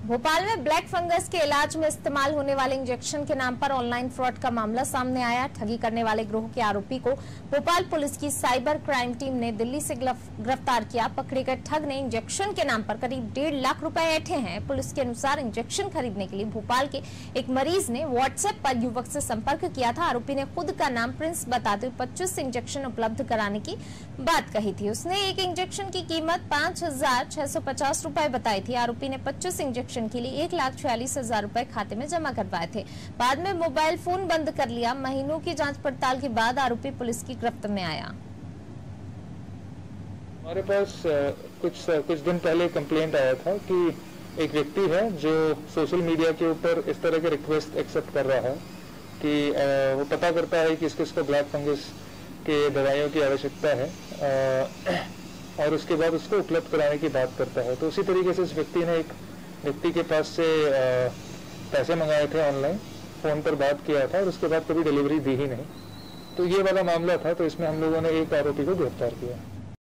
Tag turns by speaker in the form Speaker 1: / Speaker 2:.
Speaker 1: भोपाल में black fungus के इलाज में इस्तेमाल होने वाले इंजेक्शन के नाम पर ऑनलाइन फ्रॉड का मामला सामने आया। ठगी करने वाले गिरोह के आरोपी को भोपाल पुलिस की साइबर क्राइम टीम ने दिल्ली से गिरफ्तार किया। पकड़े गए ठग ने इंजेक्शन के नाम पर करीब 1.5 लाख रुपए ऐंठे हैं। पुलिस के अनुसार इंजेक्शन खरीदने के लिए भोपाल के एक मरीज ने व्हाट्सएप पर युवक से संपर्क किया था। आरोपी ने खुद का नाम प्रिंस बताते हुए 25 इंजेक्शन उपलब्ध कराने की बात कही थी। उसने एक इंजेक्शन की कीमत 5,650 रुपए बताई थी। आरोपी ने 25 इंजेक्शन के लिए 1,46,000 रुपए खाते में जमा करवाए थे। बाद में मोबाइल फोन बंद कर लिया। महीनों की जांच पड़ताल के बाद आरोपी पुलिस की गिरफ्त में आया।
Speaker 2: हमारे पास कुछ दिन पहले कंप्लेंट आया था कि एक व्यक्ति है जो सोशल मीडिया के ऊपर इस तरह के रिक्वेस्ट एक्सेप्ट कर रहा है कि वो पता करता है कि किसको ब्लैक फंगस के दवाइयों की आवश्यकता है और उसके बाद उसको उपलब्ध कराने की बात करता है। तो उसी तरीके से इस व्यक्ति ने एक व्यक्ति के पास से पैसे मंगाए थे, ऑनलाइन फोन पर बात किया था और उसके बाद कभी डिलीवरी दी ही नहीं। तो ये वाला मामला था। तो इसमें हम लोगों ने एक आरोपी को गिरफ्तार किया।